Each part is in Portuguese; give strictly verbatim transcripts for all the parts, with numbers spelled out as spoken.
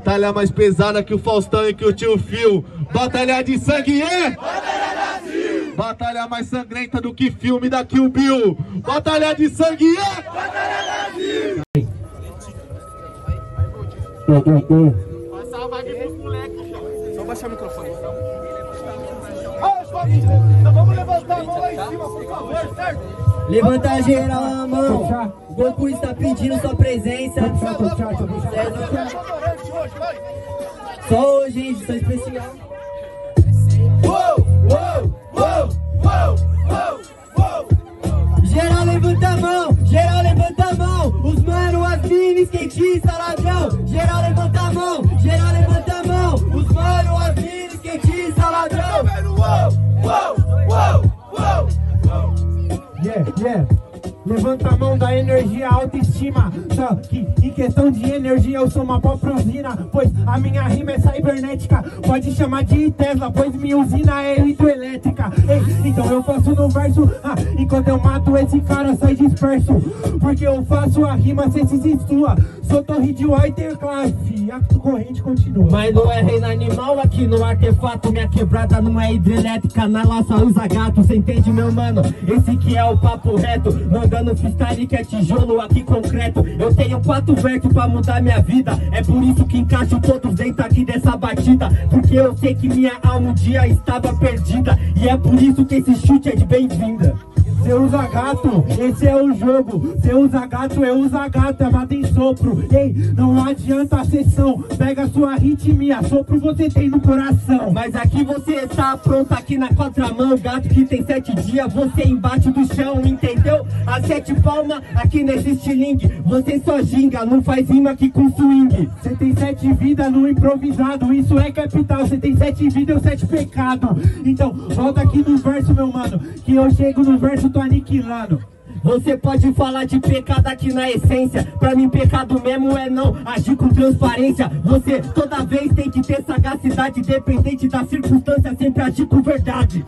Batalha mais pesada que o Faustão e que o tio Phil. Batalha de sangue, é? Batalha Brasil! Batalha mais sangrenta do que filme da Kill Bill. Batalha de sangue, é? Batalha Brasil! Passar a vaga pros moleques, só baixar o microfone. Então vamos levantar a mão lá em cima, por favor, certo? Levanta geral a mão. Goku está pedindo sua presença. Só hoje, hein? Edição especial. Uou, uou, uou, uou, uou, uou. Geral levanta a mão, geral levanta a mão. Os mano, as mini, skatista, ladrão. Geral levanta a mão, geral levanta a mão. Os mano, as mini, skatista, ladrão. Uou, uou, uou, uou. Yeah, yeah. Levanta a mão da energia, autoestima. Só que em questão de energia eu sou uma própria usina, pois a minha rima é cibernética. Pode chamar de Tesla, pois minha usina é hidroelétrica. Ei, então eu faço no verso, ah, enquanto eu mato esse cara sai disperso. Porque eu faço a rima sem se situa. Sou torre de White classe, a corrente continua. Mas não é reino animal aqui no artefato. Minha quebrada não é hidrelétrica, na laça usa gato. Cê entende, meu mano? Esse que é o papo reto. Mandando freestyle que é tijolo aqui concreto. Eu tenho quatro versos pra mudar minha vida. É por isso que encaixo todos dentro aqui dessa batida. Porque eu sei que minha alma um dia estava perdida. E é por isso que esse chute é de bem-vinda. Cê usa gato, esse é o jogo. Cê usa gato, eu usa gato, é mata em sopro. Ei, não adianta a sessão. Pega a sua ritmia, sopro você tem no coração. Mas aqui você tá pronto aqui na contramão. Gato que tem sete dias, você embaixo do chão, entendeu? As sete palmas, aqui não existe link. Você só ginga, não faz rima aqui com swing. Cê tem sete vidas no improvisado, isso é capital. Cê tem sete vidas, eu sete pecados. Então, volta aqui no verso, meu mano, que eu chego no verso, tô aniquilando. Você pode falar de pecado aqui na essência. Pra mim pecado mesmo é não agir com transparência. Você toda vez tem que ter sagacidade. Independente da circunstância, sempre agir com verdade.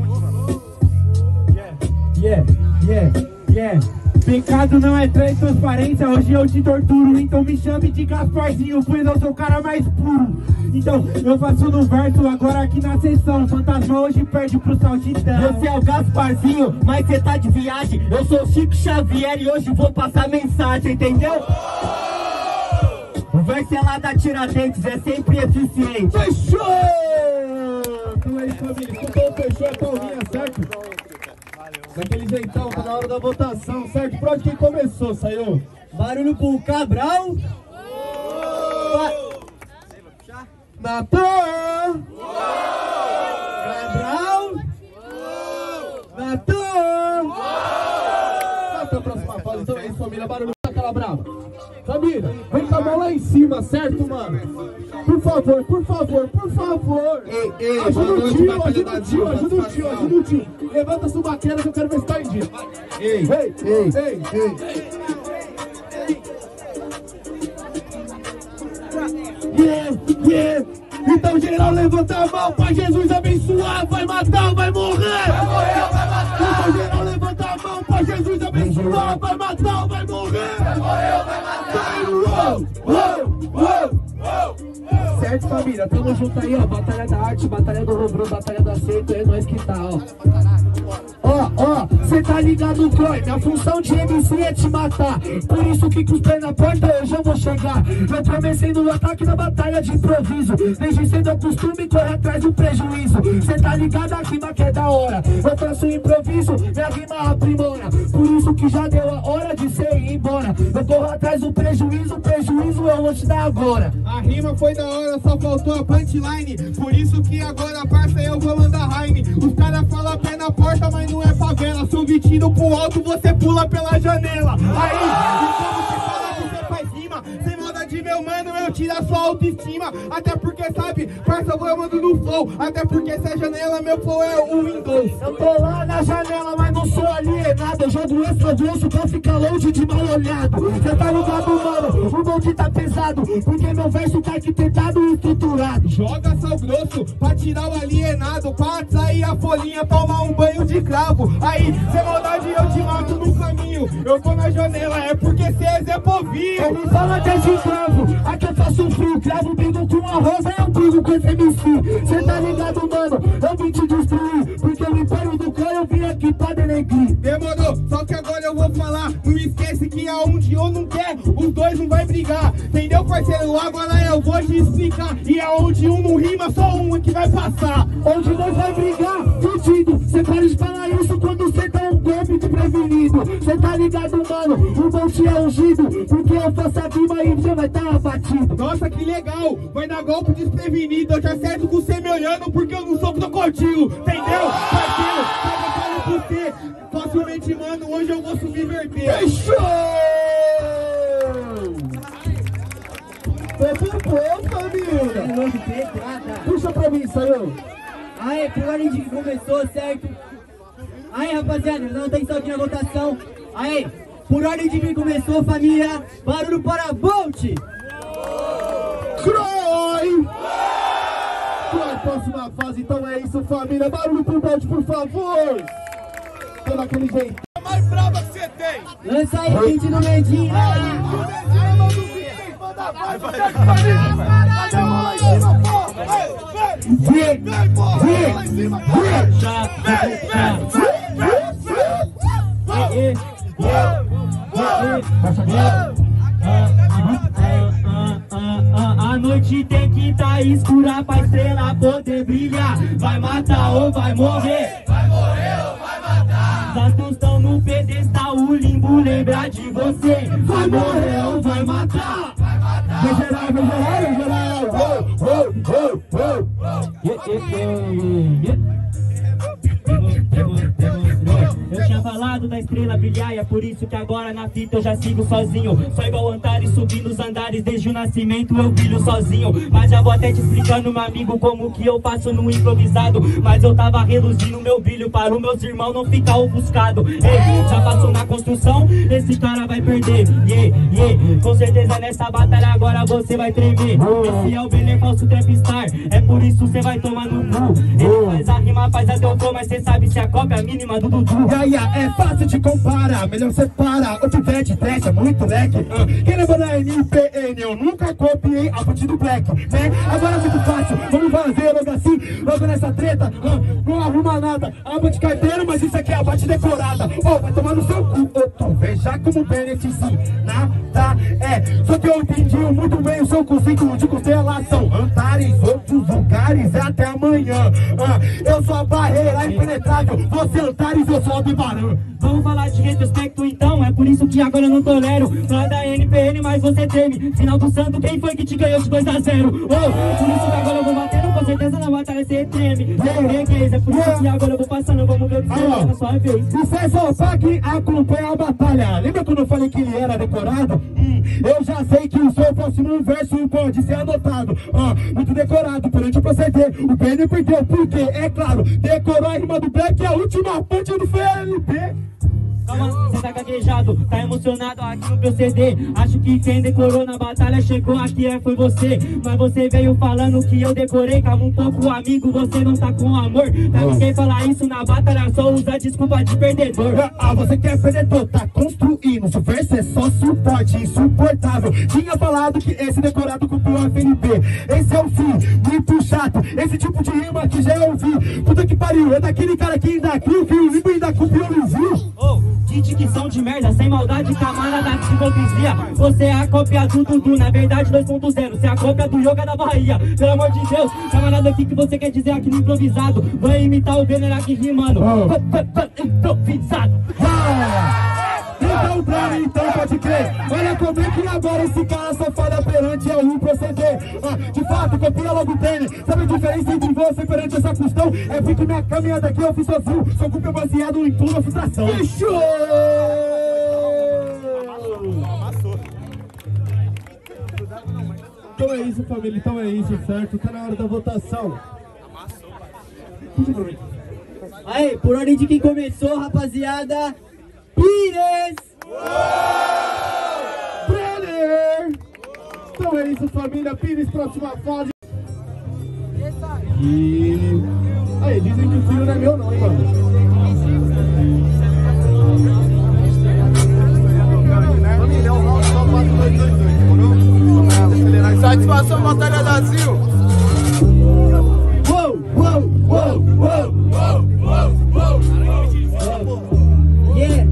Yeah, yeah, yeah. Pecado não é transparência, hoje eu te torturo. Então me chame de Gasparzinho, pois eu sou o cara mais puro. Então eu faço no verso, agora aqui na sessão. Fantasma hoje perde pro Saltitão. Você é o Gasparzinho, mas você tá de viagem. Eu sou o Chico Xavier e hoje vou passar mensagem, entendeu? O verso é lá da Tiradentes, é sempre eficiente. Fechou! Então é isso, família, escutou, fechou, é palminha, certo? Daquele jeitão, tá na hora da votação, certo? Pra onde quem começou, saiu? Barulho pro Cabral. Natan! Cabral! Natan! Até a próxima fase, então é isso, família. Barulho daquela brava. Família, vem com a mão lá em cima, certo, mano? Por favor, por favor, por favor. Ei, ei, ajuda o noite, tio, batalha ajuda da o tio, Dilma, ajuda o tio, satisfação. ajuda o tio. Levanta a subaqueira que eu quero ver se tá em dia. Ei, Ei, ei, ei, ei. Yeah, yeah. Então geral levanta a mão pra Jesus abençoar. Vai matar ou vai morrer? Vai morrer ou vai matar? Então geral levanta a mão pra Jesus abençoar. Vai matar ou vai morrer? Vai morrer ou vai matar? Uou, uou, uou. Certo, família, tamo junto aí, ó. Batalha da arte, batalha do Robro, batalha do acerto, é nós que tá, ó. Ó, ó, cê tá ligado, Croy? Minha função de M C é te matar. Por isso que com os pés na porta hoje eu vou chegar. Eu comecei no ataque na batalha de improviso. Desde cedo eu costumo correr atrás do prejuízo. Cê tá ligado, a rima que é da hora. Eu faço improviso, minha rima aprimora. Por isso que já deu a hora de cê ir embora. Eu corro atrás do prejuízo, prejuízo eu vou te dar agora. A rima foi da hora, só faltou a punchline. Por isso que agora, parça, eu vou mandar Heine. Os caras falam pé na porta, mas não é favela. Subi tiro pro alto, você pula pela janela. Aí, então você fala que você faz rima. Sem maldade, meu mano, eu tiro a sua autoestima. Até porque, sabe, parça, eu mando no flow. Até porque essa janela, meu flow é o Windows. Eu tô lá na janela, mas não sou alienado. Eu jogo extra grosso pra ficar longe de mal olhado. Cê tá ligado, mano? O bonde tá pesado, porque meu verso tá arquitetado e estruturado. Joga sal grosso pra tirar o alienado, pra sair a folhinha, tomar um banho de cravo. Aí, sem maldade, eu te mato no caminho. Eu tô na janela, é porque cê é Zé Povinho. Ele fala que é de cravo, aqui eu faço frio. Cravo bem do mano, com uma rosa eu brigo com esse M C. Cê tá ligado, mano? Eu vim te destruir, porque o império do clã eu vim aqui pra denegrir. Demorou, só que agora eu vou falar. Não esquece que aonde um não quer, os dois não vai brigar. Entendeu, parceiro? Agora eu vou te explicar. E aonde um não rima, só um é que vai passar. Onde nós vai brigar, fudido. Cê para de falar isso quando cê tá um golpe de prevenido. Cê tá ligado, mano? O monte é ungido, porque eu faço a rima e você vai tá abatido. Nossa, que legal, vai dar golpe desprevenido. Eu te acerto com você me olhando, porque eu não sou crocodilo. Entendeu, parceiro? Tava falando com você. Facilmente, mano, hoje eu vou subverter. Fechou! Foi pro povo, família! Puxa pra mim, saiu! Aí, por ordem de que começou, certo? Aí, rapaziada, dá atenção aqui na votação. Aí, por ordem de quem começou, família, barulho para Bolt! Croy! Croy, próxima fase, então é isso, família. Barulho pro Bolt, por favor! Tô daquele jeito. A mais brava que você tem. Lança aí, gente no medinho! Vai, vai, cadê a mão lá em cima, porra? Vem, vem, vem, porra, lá em cima, vem, A noite tem que tá escura pra estrela poder brilhar. Vai matar ou vai morrer? vai morrer ou vai matar? As astros estão no pedestal, o limbo lembra de você. Vai morrer ou vai matar? Vem geral, vem geral, vem geral! Oh, oh, oh, oh. Yeah, yeah, yeah, yeah. Eu tinha falado da estrela brilhar e é por isso que agora na fita eu já sigo sozinho. Sou igual Antares subindo os andares, desde o nascimento eu brilho sozinho. Mas já vou até te explicando, meu amigo, como que eu faço no improvisado. Mas eu tava reduzindo meu brilho para os meus irmãos não ficar ofuscado. Ei, já passou na construção, esse cara vai perder. Yeah, yeah. Com certeza nessa batalha agora você vai tremer. Esse é o Benê falso Trapstar, é por isso você vai tomar no cu. Ele faz a rima, faz até o tom, mas cê sabe se a cópia é a mínima do Dudu. Gaia, é fácil de comparar, melhor separa. O pivete, trash, é muito leque. uh, Quem lembra da N P N? Eu nunca copiei a boot do Black, né? Agora é muito fácil, vamos fazer logo assim. Logo nessa treta, uh, não arruma nada. Aba de carteiro, mas isso aqui é a bate decorada. Oh, vai tomar no seu cu, oh, tu veja como beneficia. Nada é, só que eu entendi muito bem o seu conceito de constelação. Antares, outros lugares, até amanhã. uh, Eu sou a barreira impenetrável, você Antares, eu sou a Aldebaran. Vamos falar de retrospecto então, é por isso que agora eu não tolero. Lá da N P N, mas você teme. Sinal do santo, quem foi que te ganhou de dois a zero? Oh, por isso que agora eu vou batendo, com certeza na batalha você treme. É por isso que agora eu vou passando, vamos ver o que você faz na sua vez. Isso é só pra quem acompanha a batalha. Lembra quando eu falei que ele era decorado? Hum, eu já sei que o seu próximo verso pode ser anotado. Ah, muito decorado, perante o proceder. O B N perdeu, porque, é claro, decorou a rima do Black e a última ponte do F L P. Calma, cê tá gaguejado, tá emocionado aqui no proceder. Acho que quem decorou na batalha chegou aqui é, foi você. Mas você veio falando que eu decorei. Calma um pouco, amigo, você não tá com amor. Pra ninguém falar isso na batalha, só usa desculpa de perdedor. Ah, você quer perdedor, tá construindo. Seu verso é só suporte, insuportável. Tinha falado que esse decorado copiou a F N P. Esse é o fim, muito chato. Esse tipo de rima que já ouvi. Puta que pariu, é daquele cara que ainda aqui o fio limpo ainda copiou no viu. Oh. De dicção de merda, sem maldade, camarada de hipocrisia. Você é a cópia do Dudu, na verdade dois ponto zero. Você é a cópia do Yoga da Bahia. Pelo amor de Deus, camarada, o que, que você quer dizer aqui no improvisado? Vai imitar o Benner aqui rimando. Oh. Improvisado. Então, pra então pode crer. Olha como é que agora esse cara só fala perante ao um proceder. Ah, de fato, copia logo o tênis. Sabe a diferença entre você perante essa questão? É porque minha caminhada aqui eu fiz sozinho. Sou culpa baseado em tua frustração. Fechou! Amassou. Então é isso, família, então é isso, certo? Tá na hora da votação. Aí, por ordem de quem começou, rapaziada, Pires! Brenner! Então é isso, família. Pires, próxima fase. E... aí, dizem que o filho não é meu não, hein, mano? Satisfação, batalha da Brasil. Uou, uou, uou, uou, uou, uou, uou. Yeah.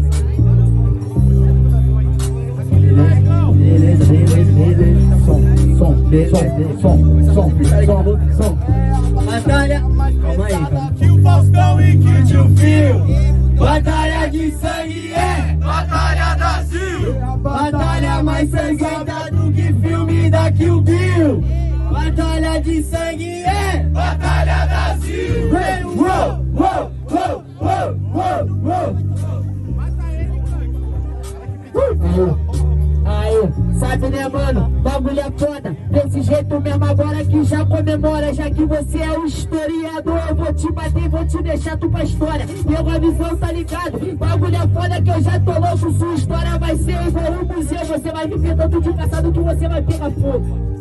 Beleza, beleza, beleza. Som, som, som, som, som, som. Batalha. Calma aí, calma. Que o Faustão e que o Tio Fio. Batalha de sangue é Batalha Brasil. Batalha mais sangrenta do que filme da Kill Bill. Batalha de sangue é Batalha Brasil. Hey, uou, uou, uou, uou, uou, uou. Aí, sabe né, mano? Bagulho é foda. Desse jeito mesmo agora que já comemora. Já que você é o historiador, eu vou te bater, vou te deixar tu pra história. Pegou a visão, tá ligado? Bagulho é foda que eu já tô louco. Sua história vai ser igual um museu. Você vai viver tanto de passado que você vai pegar fogo.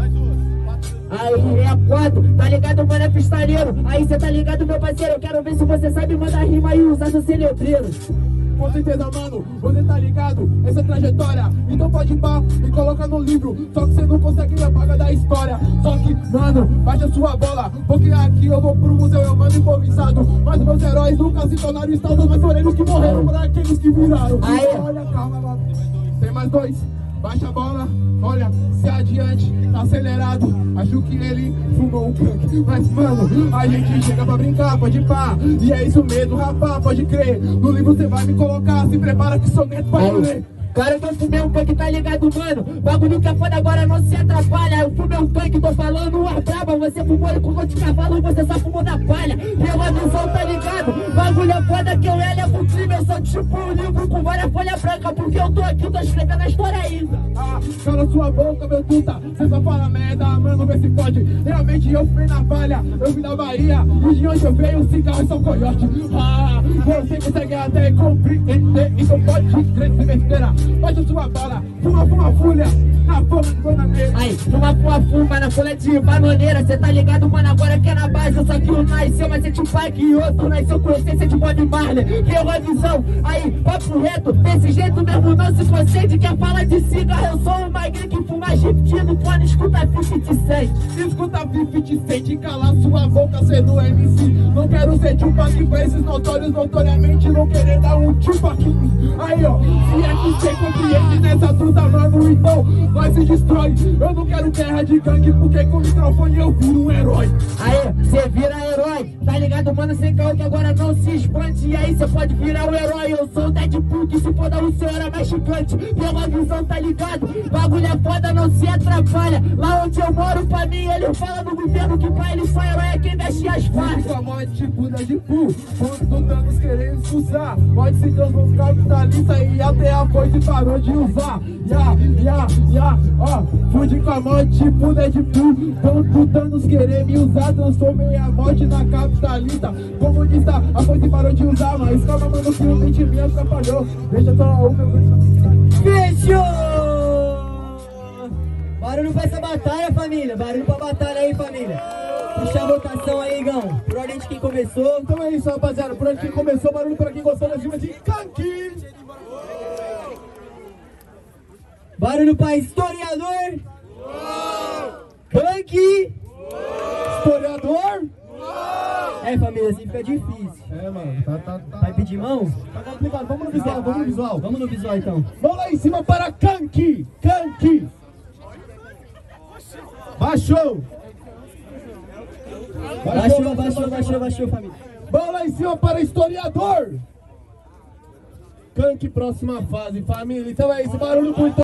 Aí é quatro, tá ligado, mano, é pistoleiro. Aí cê tá ligado, meu parceiro. Eu quero ver se você sabe mandar rima e usar seu celebreiro. Com certeza, mano, você tá ligado, essa é trajetória. Então pode pá, me coloca no livro. Só que você não consegue apagar da história. Só que, mano, baixa sua bola, porque aqui eu vou pro museu, eu mando improvisado. Mas meus heróis nunca se tornaram estátuas, mas foram eles que morreram pra aqueles que viraram. Aí. Olha, calma, mano. Tem mais dois. Baixa a bola, olha, se adiante, tá acelerado. Acho que ele fumou um canque. Mas, mano, a gente chega pra brincar, pode pá. E é isso mesmo, rapá, pode crer. No livro você vai me colocar, se prepara que sou neto pra eu ler. Cara, eu tô fumei um canque, tá ligado, mano? Bagulho que é foda agora, não se atrapalha. Eu fumei um canque, tô falando ar braba. Você fumou ele com gol de cavalo, você só fumou na palha. Pela visão, tá ligado? Bagulho é foda que eu elevo o crime. Eu sou tipo um livro com várias folhas brancas. Porque eu tô aqui, tô escrevendo a história ainda. Ah, cala sua boca, meu puta. Cê só fala merda, mano, vê se pode. Realmente eu fui na palha, eu vim da Bahia. E de onde eu venho, cigarro e são coiote. Ah, você consegue até compreender. Então pode crer, se besteira. Baixa sua bala, fuma, fuma, folha. Na folha de bananeira. Aí, fuma, fuma, fuma na folha de bananeira. Cê tá ligado, mano, agora que é na base. Só que um nasceu, mas é tipo pai que outro nasceu com essência de Bob Marley. Que é uma visão, aí, papo reto. Desse jeito mesmo não se concede. Quer falar de cigarro, eu sou um magrinho que fuma giptido. Quando escuta fifty cent. Escuta fifty cent, cala sua boca, cê do M C. Não quero ser Tupac pra esses notórios, notoriamente não querer dar um Tupac. Aí ó, se é que cê compreende nessa truta, mano, então nós se destrói. Eu não quero guerra de gangue, porque com o microfone eu viro um herói. Aí, cê vira herói, tá ligado, mano, sem caô que agora não se expande. E aí cê pode virar o herói, eu sou o Deadpool, que se foda o senhor é mais chicante. Pela visão, tá ligado? Bagulho é foda, não se atrapalha. Lá onde eu moro, pra mim, ele fala no governo que pra ele só herói é quem veste as faixas. Com a morte tipo Deadpool, quando Thanos querendo expulsar, pode se transformar em capitalista e até a foice parou de usar. Ya, ya, ya, ó, fude com a morte tipo Deadpool, quando Thanos querer me usar, transformei a morte na capitalista. Comunista, a foice parou de usar, mas calma, mano, que o mente me atrapalhou. Deixa só o meu... Fechou! Barulho pra essa batalha, família. Barulho pra batalha aí, família. Puxa a votação aí, Igão. Por ordem de quem começou. Então é isso, rapaziada. Por onde quem começou, barulho pra quem gostou da cima de Kanki. Barulho pra historiador. Kanki. Historiador. É, família, assim fica difícil. É, mano, tá, tá, tá. Vai pedir mão? Tá complicado. Vamos no visual, vamos no visual. Vamos no visual, então. Vamos lá em cima para Kanki. Kanki. Baixou. Baixou, baixou, baixou, baixou, família. Vamos lá em cima para historiador. Kanki, próxima fase, família. Então é isso, barulho por